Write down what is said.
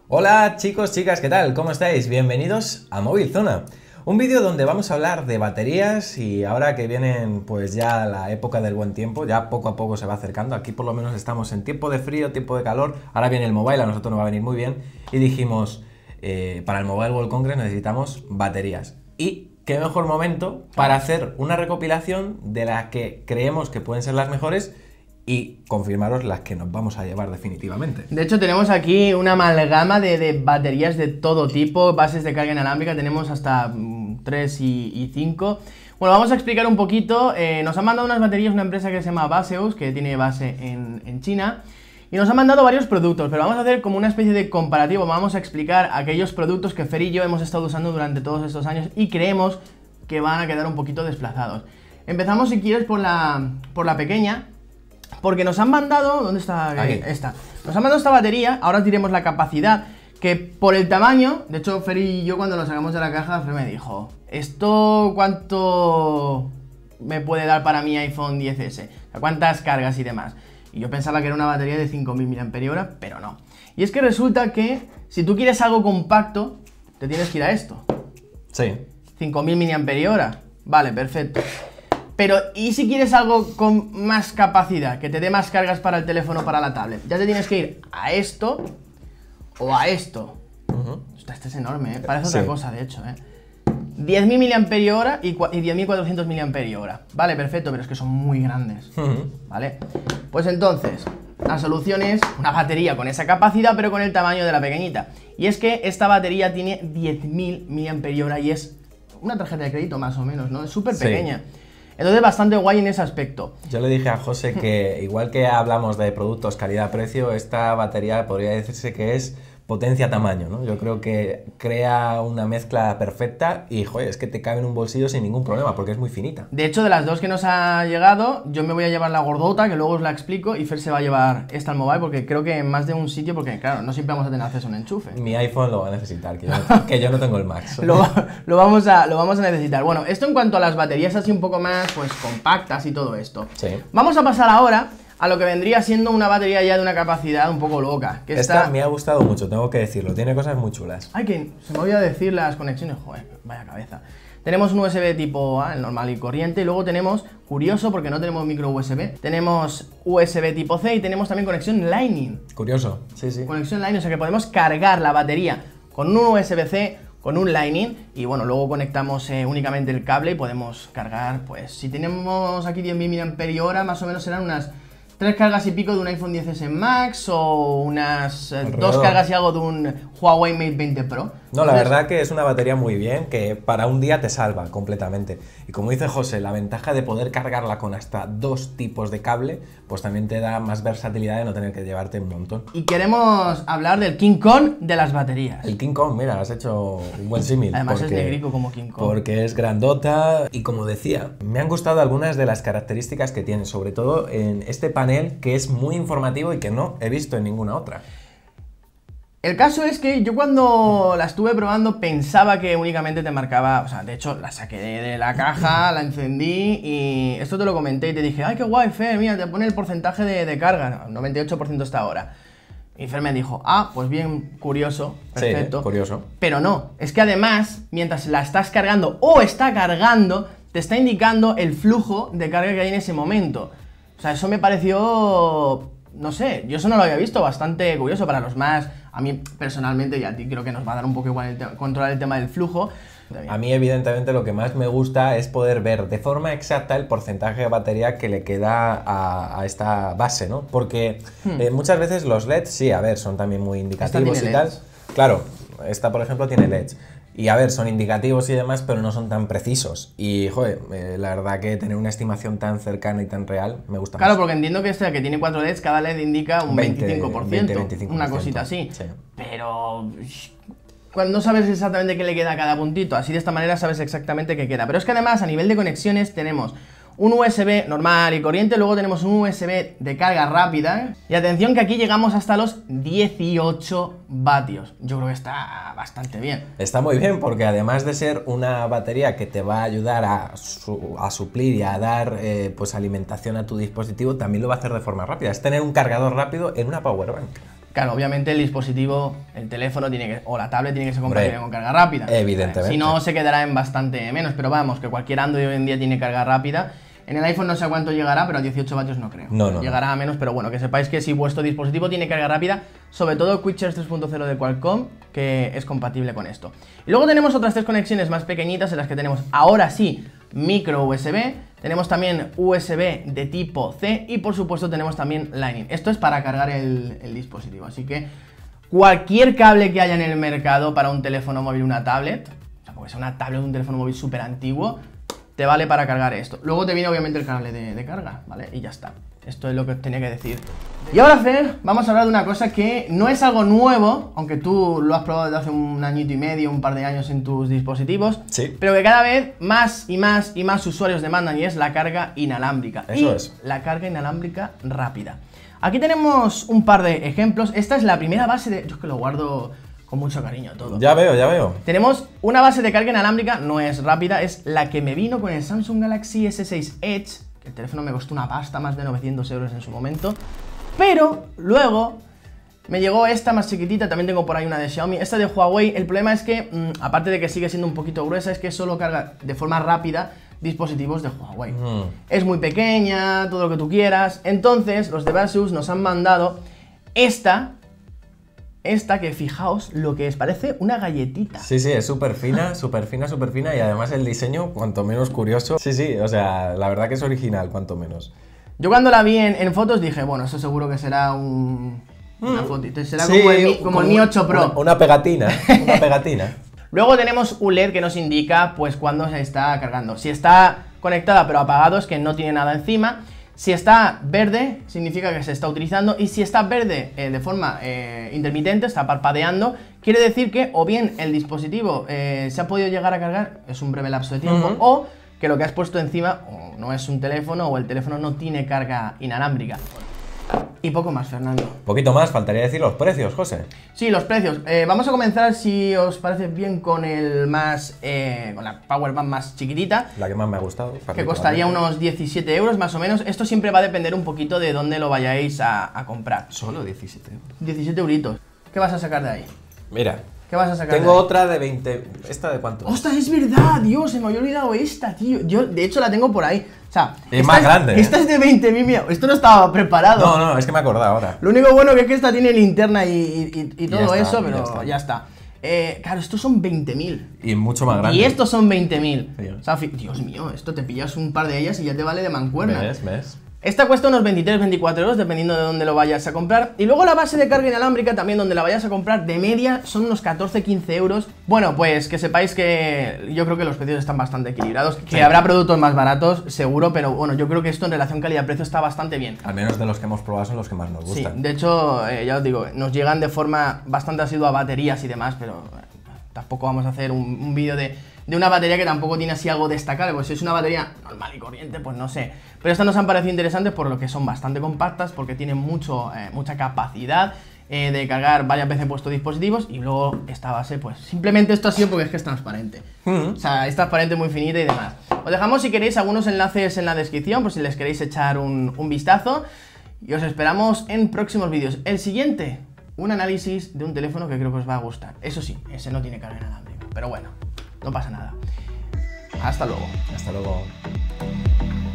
Hola chicos, chicas, ¿qué tal? ¿Cómo estáis? Bienvenidos a Móvil Zona. Un vídeo donde vamos a hablar de baterías y ahora que vienen pues ya la época del buen tiempo, ya poco a poco se va acercando, aquí por lo menos estamos en tiempo de frío, tiempo de calor, ahora viene el mobile, a nosotros nos va a venir muy bien y dijimos, para el Mobile World Congress necesitamos baterías. Y qué mejor momento para hacer una recopilación de las que creemos que pueden ser las mejores y confirmaros las que nos vamos a llevar definitivamente. De hecho, tenemos aquí una amalgama de baterías de todo tipo, bases de carga inalámbrica, tenemos hasta 3 y 5. Bueno, vamos a explicar un poquito. Nos han mandado unas baterías una empresa que se llama Baseus, que tiene base en China, y nos han mandado varios productos, pero vamos a hacer como una especie de comparativo. Vamos a explicar aquellos productos que Fer y yo hemos estado usando durante todos estos años y creemos que van a quedar un poquito desplazados. Empezamos, si quieres, por la pequeña. Porque nos han mandado... ¿Dónde está? Aquí. Esta. Nos han mandado esta batería, ahora diremos la capacidad, que por el tamaño... De hecho, Fer y yo cuando lo sacamos de la caja, Fer me dijo, ¿esto cuánto me puede dar para mi iPhone XS? O sea, ¿cuántas cargas y demás? Y yo pensaba que era una batería de 5000 mAh, pero no. Y es que resulta que si tú quieres algo compacto, te tienes que ir a esto. Sí. 5000 mAh. Vale, perfecto. Pero, ¿y si quieres algo con más capacidad? Que te dé más cargas para el teléfono o para la tablet. Ya te tienes que ir a esto o a esto. Este es enorme, ¿eh? Parece otra cosa, de hecho, ¿eh? 10.000 mAh y 10.400 mAh. Vale, perfecto, pero es que son muy grandes. ¿Vale? Pues entonces, la solución es una batería con esa capacidad, pero con el tamaño de la pequeñita. Y es que esta batería tiene 10.000 mAh y es una tarjeta de crédito más o menos, ¿no? Es súper pequeña. Entonces bastante guay en ese aspecto. Yo le dije a José que igual que hablamos de productos calidad-precio, esta batería podría decirse que es potencia-tamaño, ¿no? Yo creo que crea una mezcla perfecta y, joder, es que te cabe en un bolsillo sin ningún problema porque es muy finita. De hecho, de las dos que nos ha llegado, yo me voy a llevar la gordota, que luego os la explico, y Fer se va a llevar esta al mobile porque creo que en más de un sitio, porque claro, no siempre vamos a tener acceso a un enchufe. Mi iPhone lo va a necesitar, que yo no tengo el Max. lo vamos a necesitar. Bueno, esto en cuanto a las baterías así un poco más, pues, compactas y todo esto. Sí. Vamos a pasar ahora a lo que vendría siendo una batería ya de una capacidad un poco loca. Que esta me ha gustado mucho, tengo que decirlo, tiene cosas muy chulas. Ay, que se me olvidó decir las conexiones, joder, vaya cabeza. Tenemos un USB tipo A, el normal y corriente, y luego tenemos, curioso porque no tenemos micro USB, tenemos USB tipo C y tenemos también conexión Lightning. Curioso, sí, sí. Conexión Lightning, o sea que podemos cargar la batería con un USB-C, con un Lightning, y bueno, luego conectamos únicamente el cable y podemos cargar, pues, si tenemos aquí 10.000 mAh, más o menos serán unas 3 cargas y pico de un iPhone XS Max o unas 2 cargas y algo de un Huawei Mate 20 Pro. No, la verdad que es una batería muy bien, que para un día te salva completamente. Y como dice José, la ventaja de poder cargarla con hasta 2 tipos de cable, pues también te da más versatilidad de no tener que llevarte un montón. Y queremos hablar del King Kong de las baterías. El King Kong, mira, has hecho un buen símil. Además es negrico como King Kong. Porque es grandota y como decía, me han gustado algunas de las características que tiene, sobre todo en este panel que es muy informativo y que no he visto en ninguna otra. El caso es que yo cuando la estuve probando pensaba que únicamente te marcaba, o sea, de hecho la saqué de la caja, la encendí y esto te lo comenté y te dije, ay, qué guay, Fer, mira, te pone el porcentaje de carga, 98% hasta ahora. Y Fer me dijo, ah, pues bien, curioso, perfecto. Sí, curioso. Pero no, es que además, mientras la estás cargando o está cargando, te está indicando el flujo de carga que hay en ese momento. O sea, eso me pareció, no sé, yo eso no lo había visto, bastante curioso para los más, a mí personalmente y a ti creo que nos va a dar un poco igual controlar el tema del flujo. A mí evidentemente lo que más me gusta es poder ver de forma exacta el porcentaje de batería que le queda a esta base, ¿no? Porque muchas veces los LEDs, sí, a ver, son también muy indicativos y tal. Claro, esta por ejemplo tiene LEDs. Y a ver, son indicativos y demás, pero no son tan precisos. Y, joder, la verdad que tener una estimación tan cercana y tan real me gusta Claro, más. porque entiendo que este que tiene 4 LEDs, cada LED indica un 25%, 25%, una cosita así. Sí. Pero cuando no sabes exactamente qué le queda a cada puntito, así de esta manera sabes exactamente qué queda. Pero es que además, a nivel de conexiones, tenemos un USB normal y corriente, luego tenemos un USB de carga rápida. Y atención que aquí llegamos hasta los 18 vatios. Yo creo que está bastante bien. Está muy bien porque además de ser una batería que te va a ayudar a suplir y a dar pues alimentación a tu dispositivo, también lo va a hacer de forma rápida. Es tener un cargador rápido en una powerbank. Claro, obviamente el dispositivo, el teléfono o la tablet tiene que ser compatible con carga rápida. Evidentemente. Si no, se quedará en bastante menos, pero vamos, que cualquier Android hoy en día tiene carga rápida. En el iPhone no sé a cuánto llegará, pero a 18 vatios no creo. No. Llegará a menos, pero bueno, que sepáis que si vuestro dispositivo tiene carga rápida, sobre todo QuickCharge 3.0 de Qualcomm, que es compatible con esto. Y luego tenemos otras 3 conexiones más pequeñitas en las que tenemos, ahora sí, micro USB, tenemos también USB de tipo C y por supuesto tenemos también Lightning. Esto es para cargar el dispositivo, así que cualquier cable que haya en el mercado para un teléfono móvil o una tablet, o sea, porque sea una tablet o un teléfono móvil súper antiguo, te vale para cargar esto. Luego te viene obviamente el cable de carga, ¿vale? Y ya está. Esto es lo que os tenía que decir. Y ahora, Fer, vamos a hablar de una cosa que no es algo nuevo, aunque tú lo has probado desde hace un añito y medio, un par de años en tus dispositivos, sí, pero que cada vez más y más y más usuarios demandan, y es la carga inalámbrica. Eso es. La carga inalámbrica rápida. Aquí tenemos un par de ejemplos. Esta es la primera base de... Yo es que lo guardo con mucho cariño todo. Ya veo. Tenemos una base de carga inalámbrica, no es rápida, es la que me vino con el Samsung Galaxy S6 Edge, que el teléfono me costó una pasta, más de 900 euros en su momento, pero luego me llegó esta más chiquitita, también tengo por ahí una de Xiaomi, esta de Huawei. El problema es que, aparte de que sigue siendo un poquito gruesa, es que solo carga de forma rápida dispositivos de Huawei. Es muy pequeña, todo lo que tú quieras, entonces los de Asus nos han mandado esta que fijaos lo que es, parece una galletita. Sí, es súper fina y además el diseño cuanto menos curioso. Sí, o sea, la verdad que es original, cuanto menos. Yo cuando la vi en fotos dije, bueno, eso seguro que será una fotito, será sí, como el Mi 8 Pro. Una pegatina. Luego tenemos un LED que nos indica pues cuándo se está cargando. Si está conectada pero apagado es que no tiene nada encima. Si está verde, significa que se está utilizando, y si está verde de forma intermitente, está parpadeando, quiere decir que o bien el dispositivo se ha podido llegar a cargar, es un breve lapso de tiempo, o que lo que has puesto encima o no es un teléfono o el teléfono no tiene carga inalámbrica. Y poco más, Fernando. Poquito más, faltaría decir los precios, José. Sí, los precios. Vamos a comenzar, si os parece bien, con el más con la Power Bank más chiquitita. La que más me ha gustado. Que costaría unos 17 euros más o menos. Esto siempre va a depender un poquito de dónde lo vayáis a comprar. Solo 17 euros. 17 euritos. ¿Qué vas a sacar de ahí? Mira. ¿Qué vas a sacar? Tengo otra de 20. ¿Esta de cuánto? ¡Ostras, es verdad! Dios, se me había olvidado esta, tío. Yo, de hecho, la tengo por ahí. O sea, es más grande. Esta es de 20.000, mira. Esto no estaba preparado. No, es que me he acordado ahora. Lo único bueno que es que esta tiene linterna y todo está, eso, pero ya está. Claro, estos son 20.000. Y mucho más grande. Y estos son 20.000. Sí. O sea, Dios mío, esto te pillas un par de ellas y ya te vale de mancuerna. ¿Ves? Esta cuesta unos 23-24 euros dependiendo de dónde lo vayas a comprar. Y luego la base de carga inalámbrica también, donde la vayas a comprar, de media son unos 14-15 euros. Bueno, pues que sepáis que yo creo que los precios están bastante equilibrados. Que habrá productos más baratos, seguro, pero bueno, yo creo que esto en relación calidad-precio está bastante bien. Al menos de los que hemos probado son los que más nos gustan. Sí, de hecho, ya os digo, nos llegan de forma bastante asidua a baterías y demás, pero tampoco vamos a hacer un vídeo de una batería que tampoco tiene así algo destacable. Pues si es una batería normal y corriente, pues no sé. Pero estas nos han parecido interesantes por lo que son bastante compactas, porque tienen mucha capacidad de cargar varias veces vuestros dispositivos. Y luego esta base, pues simplemente esto ha sido porque es que es transparente. O sea, es transparente, muy finita y demás. Os dejamos, si queréis, algunos enlaces en la descripción, por si les queréis echar un vistazo. Y os esperamos en próximos vídeos. El siguiente, un análisis de un teléfono que creo que os va a gustar. Eso sí, ese no tiene carga inalámbrica, pero bueno, no pasa nada. Hasta luego. Hasta luego.